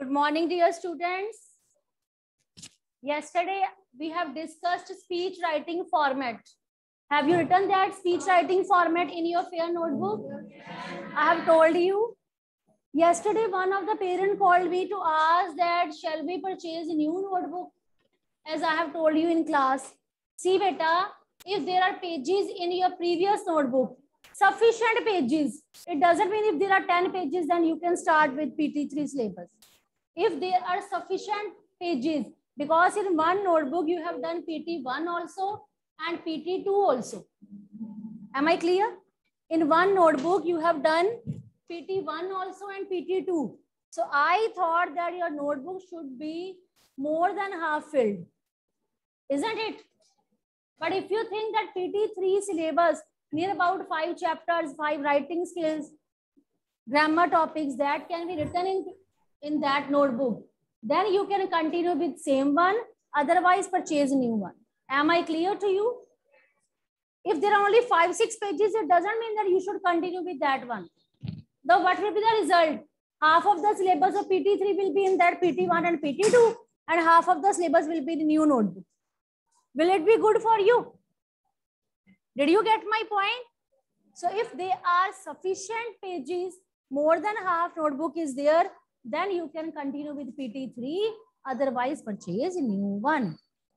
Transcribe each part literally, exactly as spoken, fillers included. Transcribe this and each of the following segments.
Good morning, dear students. Yesterday we have discussed speech writing format. Have you written that speech writing format in your fair notebook? I have told you. Yesterday one of the parents called me to ask that shall we purchase a new notebook? As I have told you in class. See beta, if there are pages in your previous notebook, sufficient pages, it doesn't mean if there are ten pages then you can start with P T three syllabus. If there are sufficient pages, because in one notebook you have done P T one also and P T two also. Am I clear? In one notebook you have done P T one also and P T two. So I thought that your notebook should be more than half filled. Isn't it? But if you think that P T three syllabus, near about five chapters, five writing skills, grammar topics that can be written in in that notebook, then you can continue with same one, otherwise purchase a new one. Am I clear to you? If there are only five, six pages, it doesn't mean that you should continue with that one. Though what will be the result? Half of the syllabus of P T three will be in that P T one and P T two, and half of the syllabus will be in the new notebook. Will it be good for you? Did you get my point? So if there are sufficient pages, more than half notebook is there, then you can continue with P T three, otherwise purchase a new one.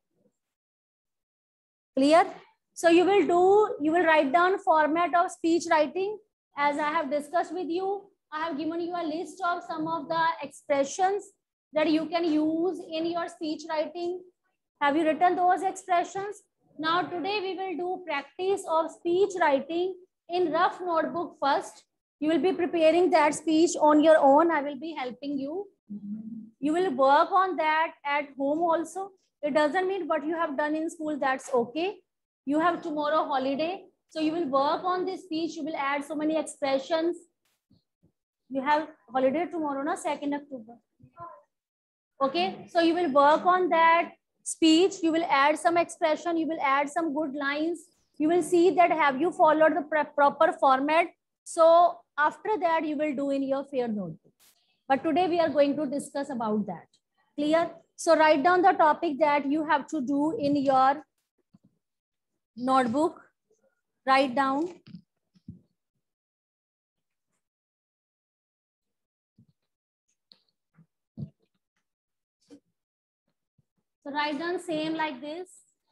Clear? So you will do, you will write down format of speech writing as I have discussed with you. I have given you a list of some of the expressions that you can use in your speech writing. Have you written those expressions? Now today we will do practice of speech writing in rough notebook first. You will be preparing that speech on your own. I will be helping you. You will work on that at home also. It doesn't mean what you have done in school, that's okay. You have tomorrow holiday. So you will work on this speech. You will add so many expressions. You have holiday tomorrow, na second October. Okay, so you will work on that speech. You will add some expression. You will add some good lines. You will see that have you followed the proper format. So after that, you will do in your fair notebook. But today we are going to discuss about that. Clear? So write down the topic that you have to do in your notebook. Write down. So write down same like this.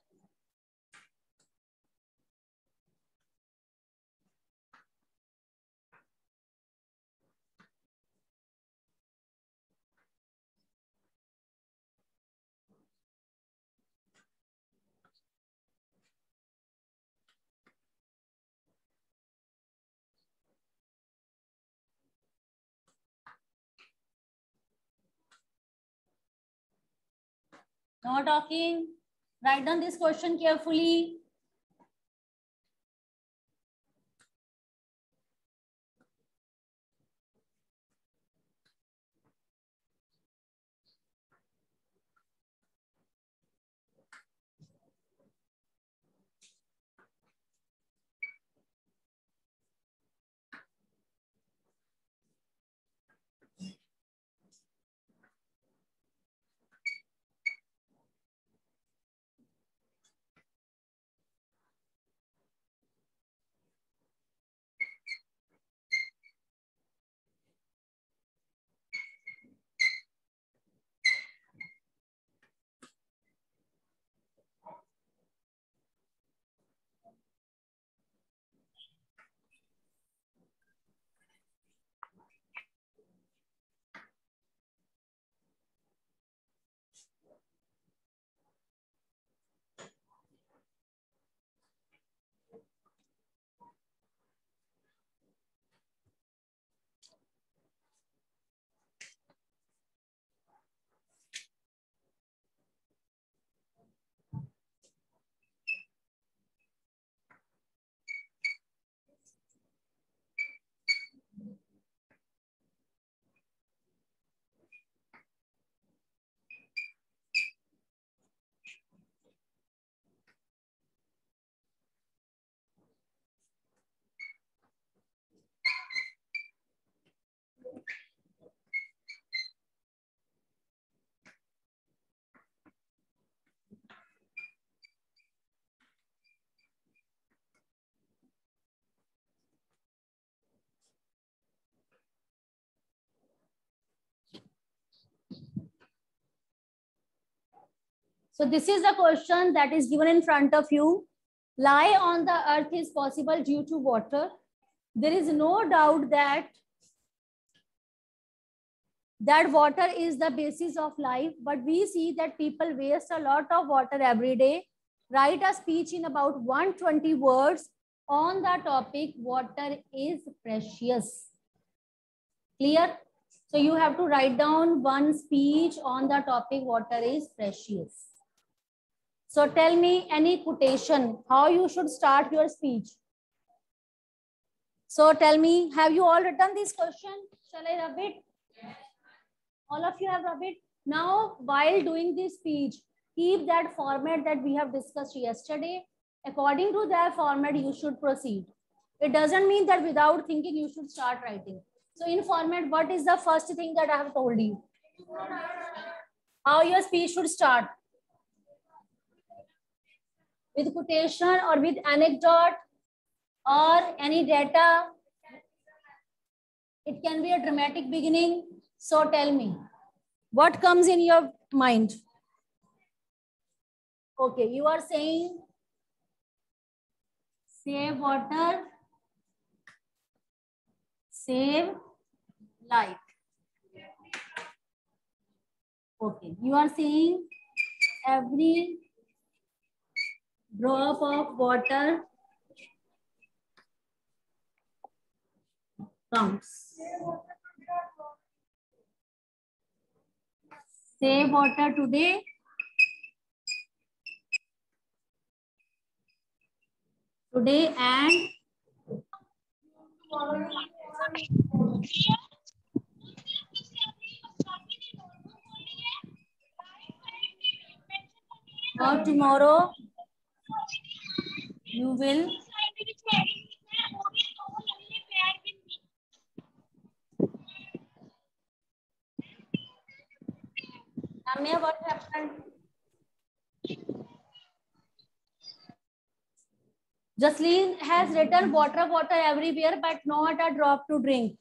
No talking. Write down this question carefully. So this is the question that is given in front of you. Life on the earth is possible due to water. There is no doubt that that water is the basis of life, but we see that people waste a lot of water every day. Write a speech in about one hundred twenty words on the topic water is precious. Clear? So you have to write down one speech on the topic water is precious. So tell me any quotation, how you should start your speech. So tell me, have you all written this question? Shall I rub it? All of you have rubbed it. Now, while doing this speech, keep that format that we have discussed yesterday. According to that format, you should proceed. It doesn't mean that without thinking, you should start writing. So in format, what is the first thing that I have told you? How your speech should start? With quotation or with anecdote or any data. It can be a dramatic beginning. So tell me, what comes in your mind? Okay, you are saying save water, save life. Okay, you are saying every drop of water counts. Save water today. Today and or tomorrow you will Amya, what happened? Jasleen has written water, water everywhere, but not a drop to drink.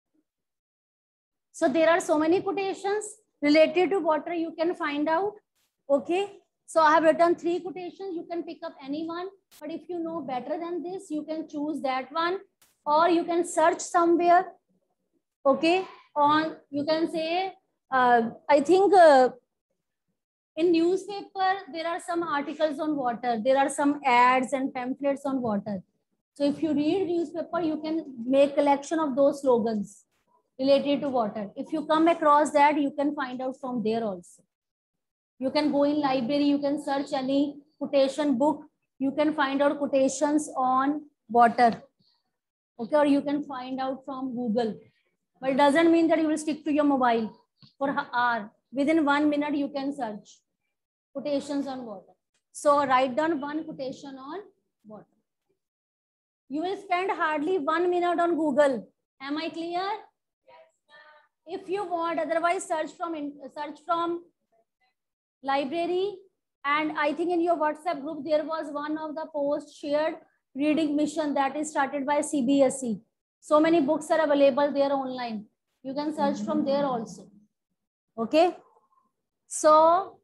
So there are so many quotations related to water you can find out. Okay. So I have written three quotations. You can pick up any one, but if you know better than this, you can choose that one, or you can search somewhere. Okay. On you can say, uh, I think uh, in newspaper, there are some articles on water. There are some ads and pamphlets on water. So if you read newspaper, you can make collection of those slogans related to water. If you come across that, you can find out from there also. You can go in library, you can search any quotation book. You can find out quotations on water. Okay, or you can find out from Google. But it doesn't mean that you will stick to your mobile for an hour. Within one minute, you can search quotations on water. So write down one quotation on water. You will spend hardly one minute on Google. Am I clear? Yes, if you want, otherwise search from search from library. And I think in your WhatsApp group, there was one of the post shared reading mission that is started by C B S E. So many books are available there online. You can search from there also. Okay. So,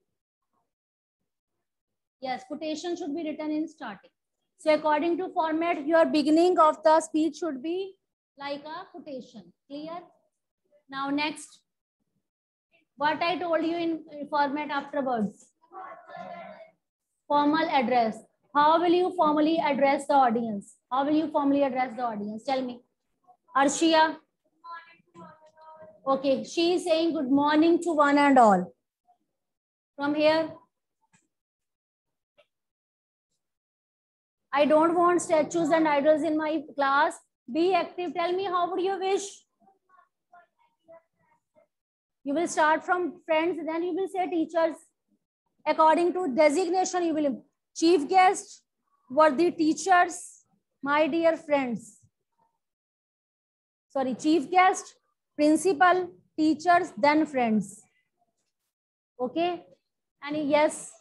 yes, quotation should be written in starting. So according to format, your beginning of the speech should be like a quotation. Clear? Now next, what I told you in format afterwards. Formal address. How will you formally address the audience? How will you formally address the audience? Tell me. Arshia. Okay, she is saying good morning to one and all. From here. I don't want statues and idols in my class. Be active. Tell me, how would you wish? You will start from friends, then you will say teachers. According to designation, you will chief guest, worthy teachers, my dear friends. Sorry, chief guest, principal, teachers, then friends. Okay? Any yes?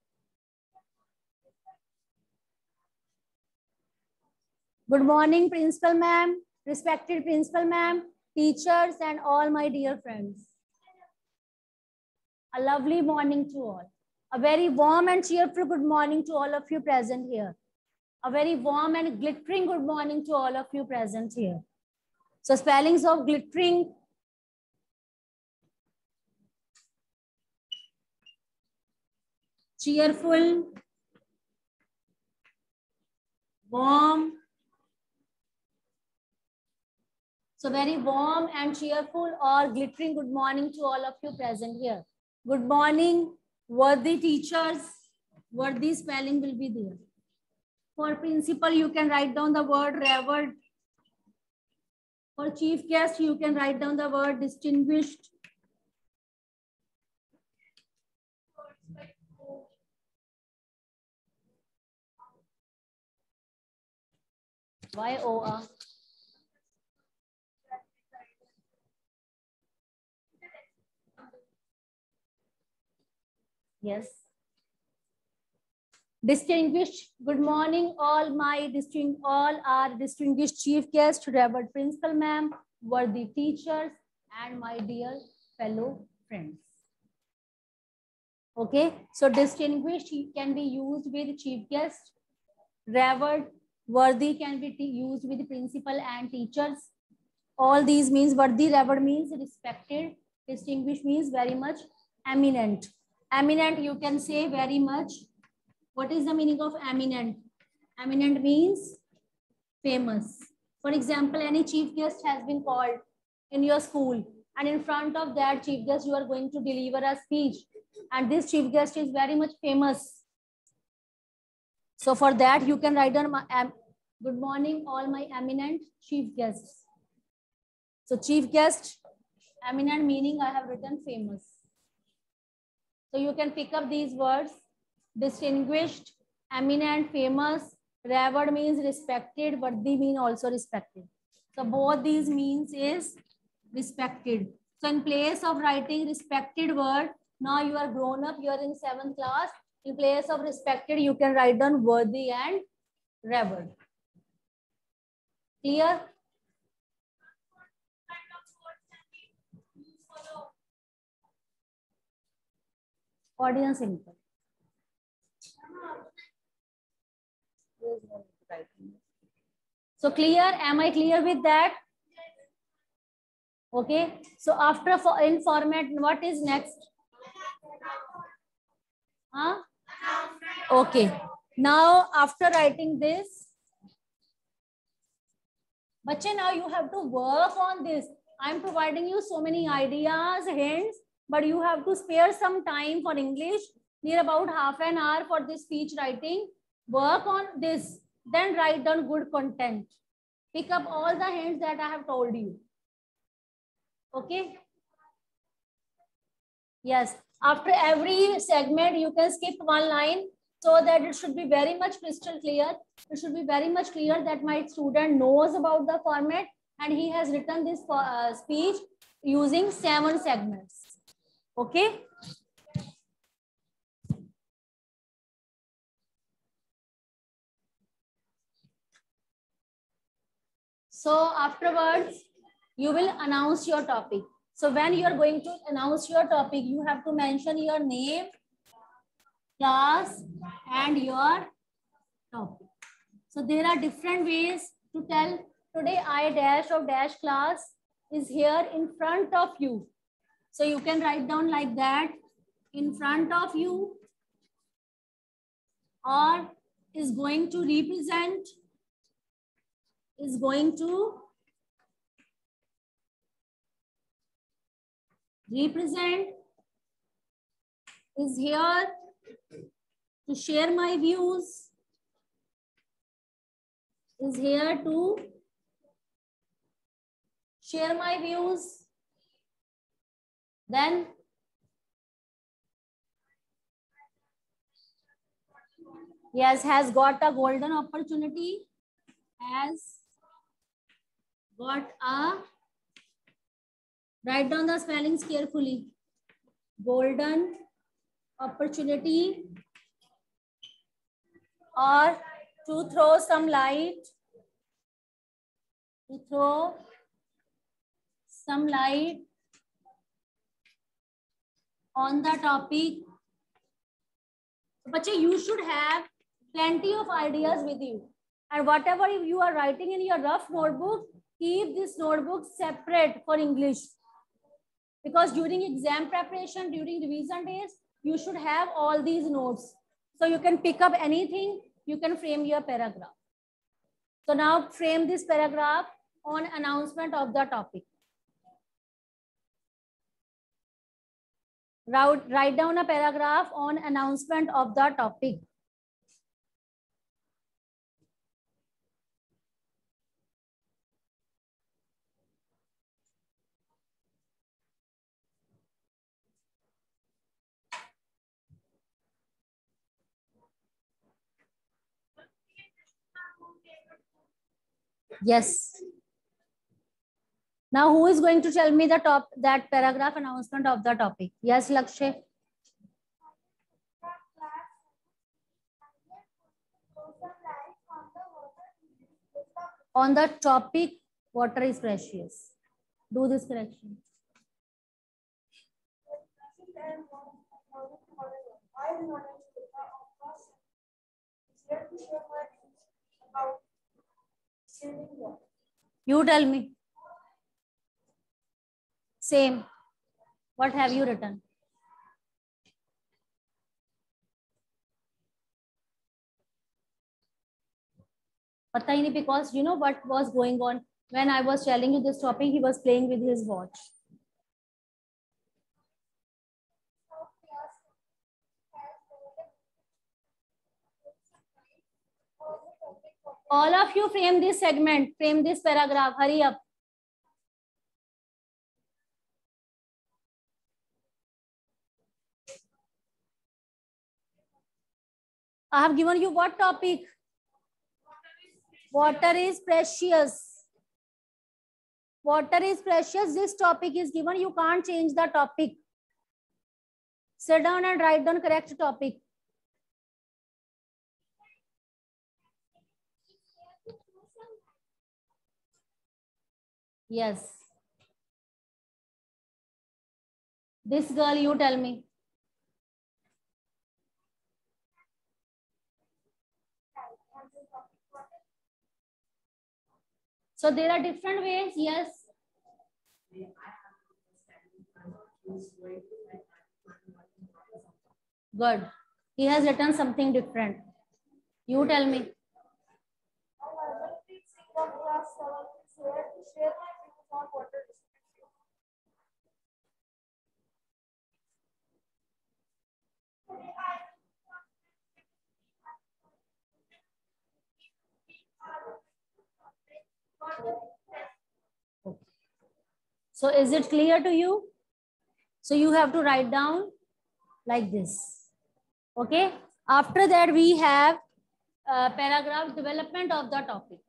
Good morning, principal ma'am, respected principal ma'am, teachers, and all my dear friends. A lovely morning to all. A very warm and cheerful good morning to all of you present here. A very warm and glittering good morning to all of you present here. So spellings of glittering. Cheerful, warm. So very warm and cheerful or glittering good morning to all of you present here. Good morning, worthy teachers. Worthy spelling will be there. For principal, you can write down the word revered. For chief guest, you can write down the word distinguished. Y O R. Yes. Distinguished. Good morning, all my distinguished, all our distinguished chief guests, revered principal ma'am, worthy teachers, and my dear fellow friends. Okay. So distinguished can be used with chief guest. Revered, worthy can be used with principal and teachers. All these means worthy, revered means respected. Distinguished means very much eminent. Eminent, you can say very much. What is the meaning of eminent? Eminent means famous. For example, any chief guest has been called in your school, and in front of that chief guest, you are going to deliver a speech. And this chief guest is very much famous. So for that, you can write down, good morning, all my eminent chief guests. So chief guest, eminent meaning I have written famous. So you can pick up these words. Distinguished, eminent, famous. Revered means respected. Worthy mean also respected. So both these means is respected. So in place of writing respected word, now you are grown up, you are in seventh class. In place of respected, you can write down worthy and revered. Clear? Audience input. So clear? Am I clear with that? Okay. So after for in format, what is next? Huh? Okay. Now after writing this, Bache, now you have to work on this. I'm providing you so many ideas, hints, but you have to spare some time for English, near about half an hour for this speech writing. Work on this, then write down good content. Pick up all the hints that I have told you. Okay? Yes. After every segment, you can skip one line so that it should be very much crystal clear. It should be very much clear that my student knows about the format and he has written this uh, speech using seven segments. Okay? So afterwards, you will announce your topic. So when you are going to announce your topic, you have to mention your name, class, and your topic. So there are different ways to tell. Today I dash of dash class is here in front of you. So you can write down like that, in front of you, or is going to represent, is going to represent, is here to share my views, is here to share my views. Then yes, has got a golden opportunity, has got a, write down the spellings carefully, golden opportunity, or to throw some light, to throw some light on the topic बच्चे, you should have plenty of ideas with you, and whatever you are writing in your rough notebook, keep this notebook separate for English, because during exam preparation, during revision days, you should have all these notes, so you can pick up anything, you can frame your paragraph. So now frame this paragraph on announcement of the topic. Write, write down a paragraph on announcement of the topic. Yes. Now, who is going to tell me the top that paragraph announcement of the topic? Yes, Lakshay. On the topic, water is precious. Do this correction. You tell me. Same. What have you written? Pata hi nahi, because you know what was going on when I was telling you this topic, he was playing with his watch. All of you frame this segment, frame this paragraph, hurry up. I have given you what topic? Water is precious. Water is precious. This topic is given. You can't change the topic. Sit down and write down correct topic. Yes. This girl, you tell me. So there are different ways. Yes. Good. He has written something different. You tell me. Okay. So is it clear to you? So you have to write down like this. Okay. After that, we have uh, paragraph development of the topic.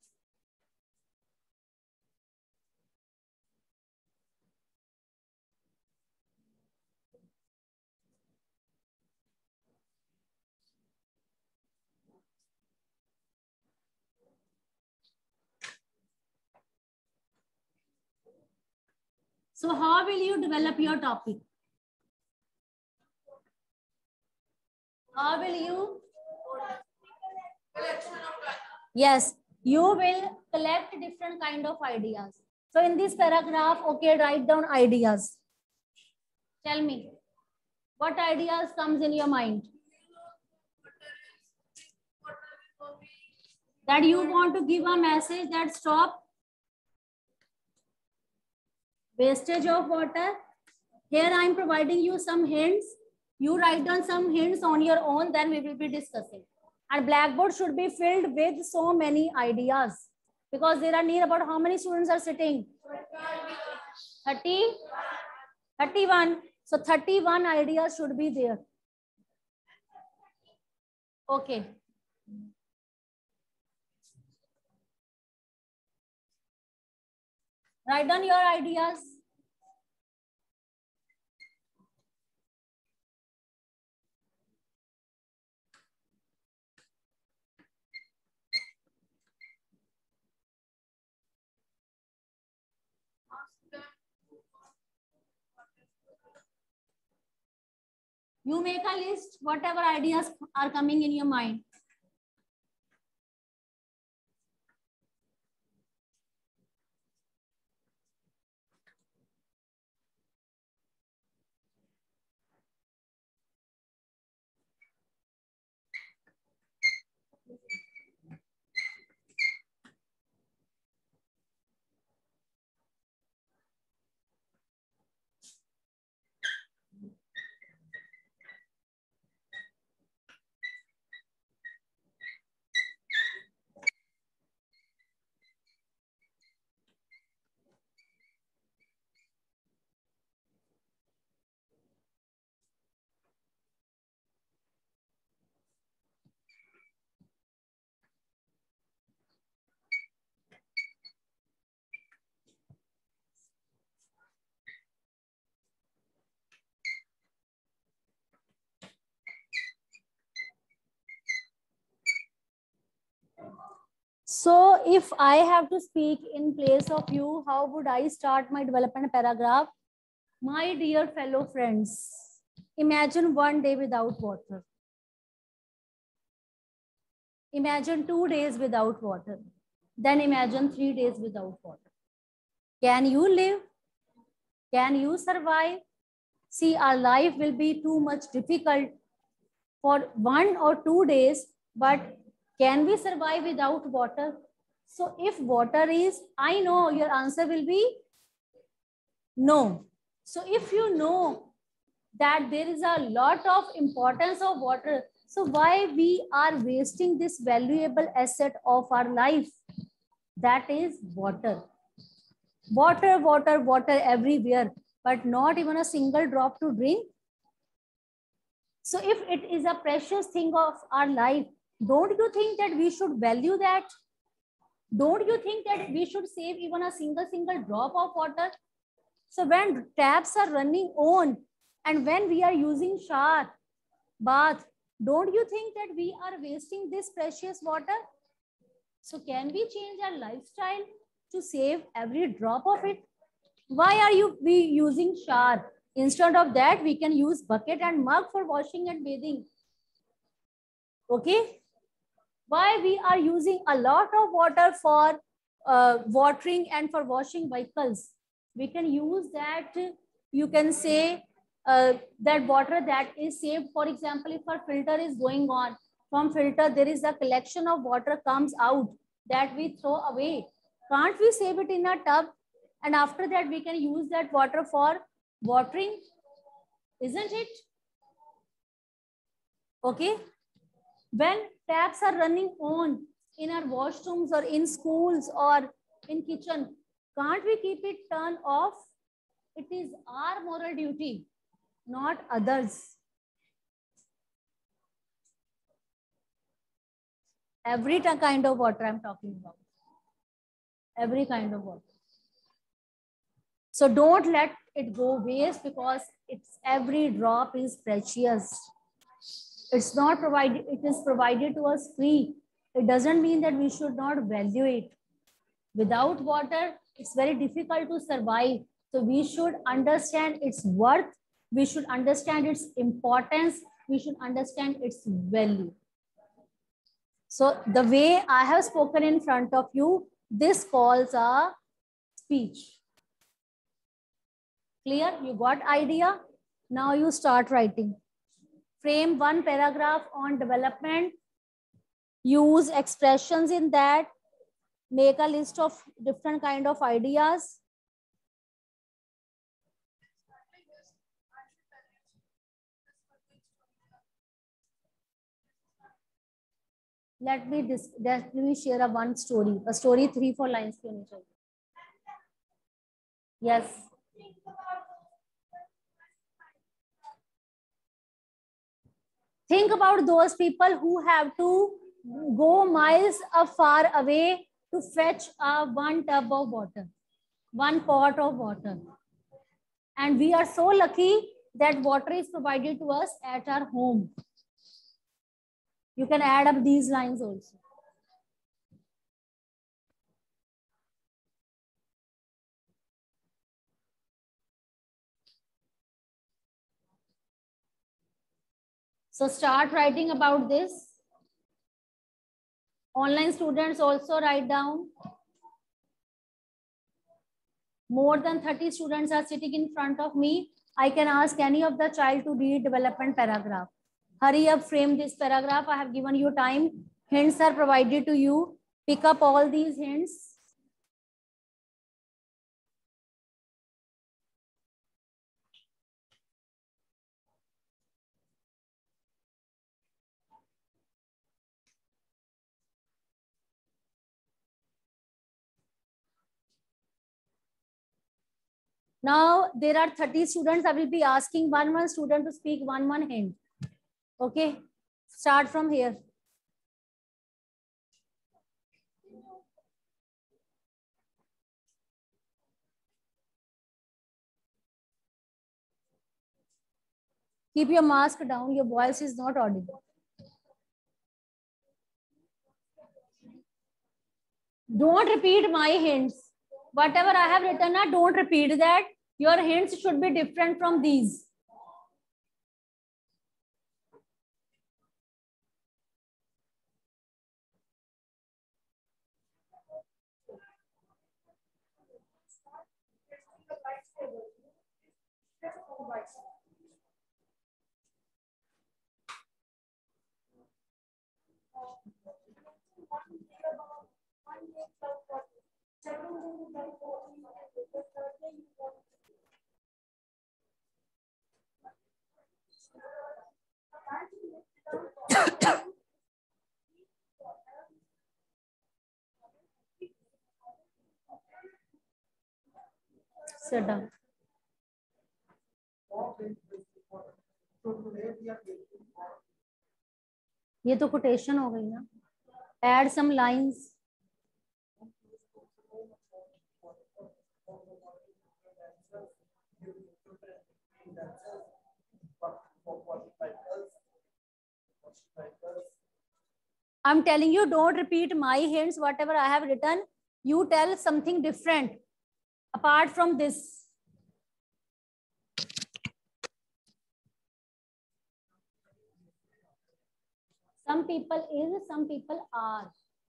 So how will you develop your topic? How will you? Yes, you will collect different kind of ideas. So in this paragraph, okay, write down ideas. Tell me, what ideas comes in your mind? That you want to give a message that stop wastage of water. Here I am providing you some hints. You write down some hints on your own, then we will be discussing. And blackboard should be filled with so many ideas, because there are near about how many students are sitting? thirty, thirty-one. So thirty-one ideas should be there. Okay. Write down your ideas. You make a list, whatever ideas are coming in your mind. So if I have to speak in place of you, how would I start my development paragraph? My dear fellow friends, imagine one day without water. Imagine two days without water. Then imagine three days without water. Can you live? Can you survive? See, our life will be too much difficult for one or two days, but can we survive without water? So if water is, I know your answer will be no. So if you know that there is a lot of importance of water, so why we are wasting this valuable asset of our life? That is water. Water, water, water everywhere, but not even a single drop to drink. So if it is a precious thing of our life, don't you think that we should value that? Don't you think that we should save even a single, single drop of water? So when taps are running on and when we are using shower, bath, don't you think that we are wasting this precious water? So can we change our lifestyle to save every drop of it? Why are you we using shower? Instead of that, we can use bucket and mug for washing and bathing. Okay? Why we are using a lot of water for uh, watering and for washing vehicles? We can use that, you can say, uh, that water that is saved. For example, if our filter is going on, from filter, there is a collection of water comes out that we throw away. Can't we save it in a tub? And after that, we can use that water for watering, isn't it? Okay. When taps are running on in our washrooms or in schools or in kitchen, can't we keep it turned off? It is our moral duty, not others. Every kind of water I'm talking about. Every kind of water. So don't let it go waste, because it's every drop is precious. It's not provided, it is provided to us free. It doesn't mean that we should not value it. Without water, it's very difficult to survive. So we should understand its worth. We should understand its importance. We should understand its value. So the way I have spoken in front of you, this calls a speech. Clear? You got idea? Now you start writing. Frame one paragraph on development. Use expressions in that. Make a list of different kind of ideas. Let me dis let me share a one story. A story three four lines के होनी चाहिए. Yes. Think about those people who have to go miles far away to fetch a one tub of water, one pot of water. And we are so lucky that water is provided to us at our home. You can add up these lines also. So start writing about this. Online students also write down. More than thirty students are sitting in front of me. I can ask any of the child to read development paragraph. Hurry up, frame this paragraph. I have given you time. Hints are provided to you. Pick up all these hints. Now there are thirty students. I will be asking one one student to speak one one hint. Okay, start from here. Keep your mask down. Your voice is not audible. Don't repeat my hints. Whatever I have written, don't repeat that. Your hints should be different from these. Sit down. ये तो quotation हो गई ना. Add some lines. I'm telling you, don't repeat my hints. Whatever I have written, you tell something different apart from this. Some people is, some people are.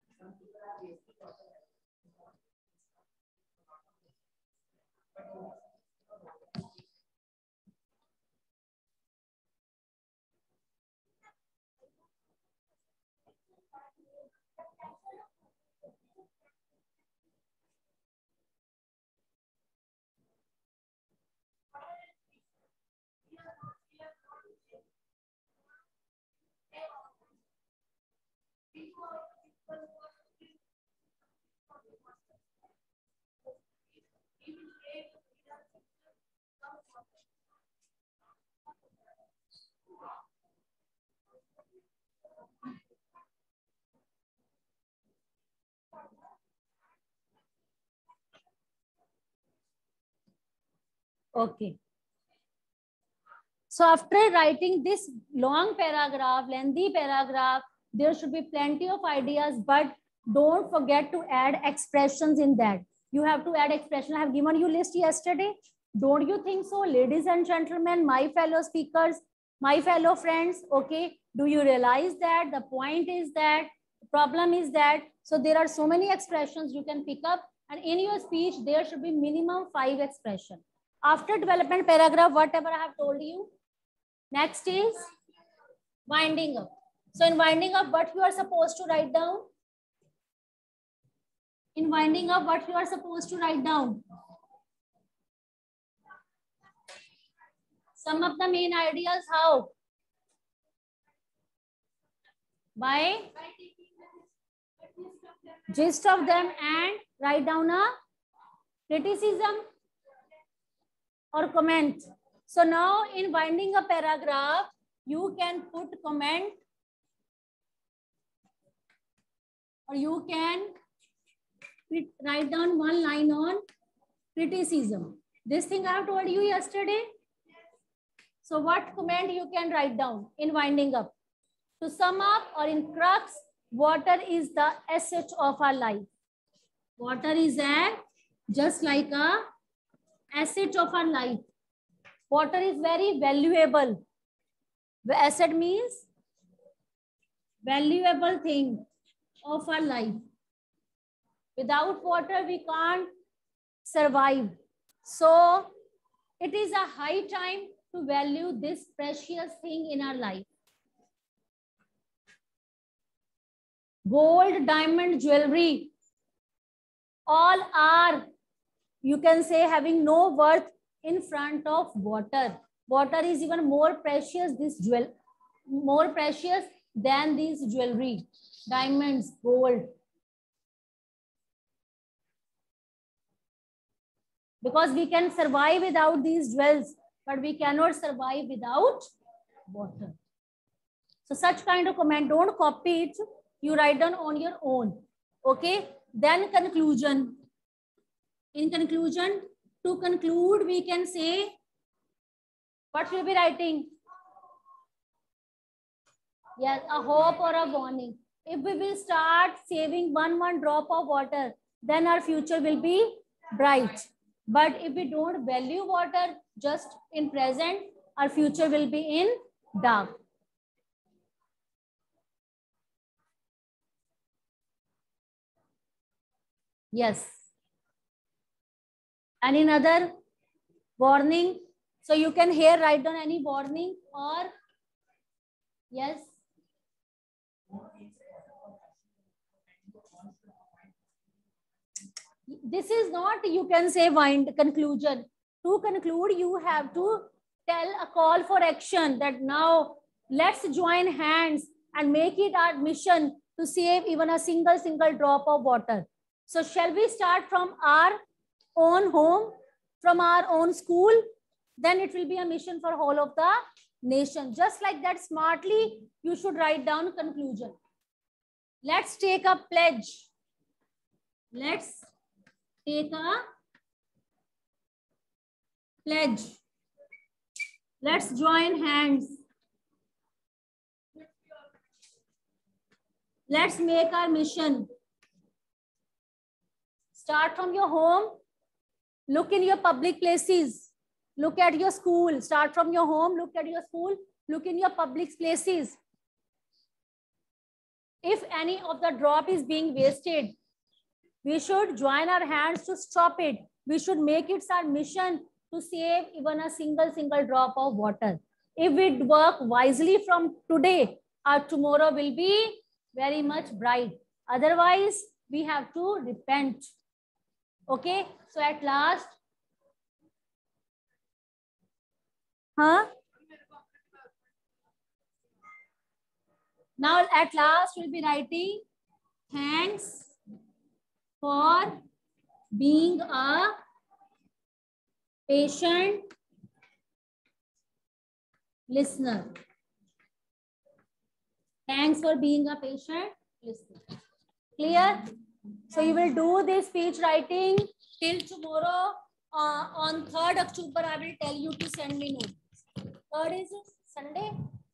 Okay. So after writing this long paragraph, lengthy paragraph, there should be plenty of ideas, but don't forget to add expressions in that. You have to add expression. I have given you list yesterday. Don't you think so, ladies and gentlemen, my fellow speakers, my fellow friends? Okay. Do you realize that the point is that the problem is that, so there are so many expressions you can pick up, and in your speech, there should be minimum five expressions. After development paragraph, whatever I have told you, next is winding up. So in winding up, what you are supposed to write down? In winding up, what you are supposed to write down? Some of the main ideas, how? By gist of them and write down a criticism or comment. So now in winding a paragraph, you can put comment or you can write down one line on criticism. This thing I have told you yesterday. So what comment you can write down in winding up? To sum up or in crux, water is the asset of our life. Water is a, just like a asset of our life. Water is very valuable. The asset means valuable thing of our life. Without water, we can't survive. So it is a high time to value this precious thing in our life. Gold, diamond, jewelry, all are, you can say, having no worth in front of water. Water is even more precious, this jewel, more precious than this jewelry, diamonds, gold. Because we can survive without these jewels, but we cannot survive without water. So such kind of comment, don't copy it. You write down on your own. Okay. Then conclusion. In conclusion, to conclude, we can say, what will be writing? Yes, a hope or a warning. If we will start saving one, one drop of water, then our future will be bright. But if we don't value water just in present, our future will be in dark. Yes. And another warning. So you can here write down any warning or yes. This is not, you can say, wind conclusion. To conclude, you have to tell a call for action that now let's join hands and make it our mission to save even a single, single drop of water. So shall we start from our own home, from our own school? Then it will be a mission for whole of the nation. Just like that, smartly, you should write down conclusion. Let's take a pledge. Let's take a pledge. Let's join hands. Let's make our mission. Start from your home. Look in your public places. Look at your school. Start from your home. Look at your school. Look in your public places. If any of the drop is being wasted, we should join our hands to stop it. We should make it our mission to save even a single, single drop of water. If we work wisely from today, our tomorrow will be very much bright. Otherwise, we have to repent. Okay, so at last, huh? Now at last, we'll be writing, thanks for being a patient listener. Thanks for being a patient listener. Clear? So you will do this speech writing till tomorrow. Uh, on third October, I will tell you to send me notes. third is Sunday.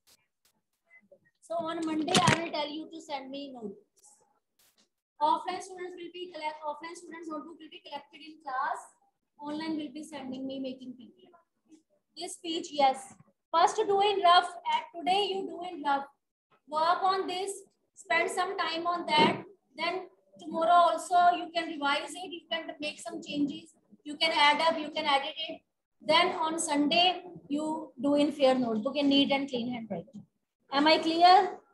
So on Monday, I will tell you to send me notes. Offline students will be collect. Offline students notebook will be collected in class. Online will be sending me making P D F. This speech, yes. First do in rough. At today, you do in rough. Work on this. Spend some time on that. Then tomorrow also you can revise it. You can make some changes. You can add up. You can edit it. Then on Sunday you do in fair notebook in neat and clean handwriting. Am I clear?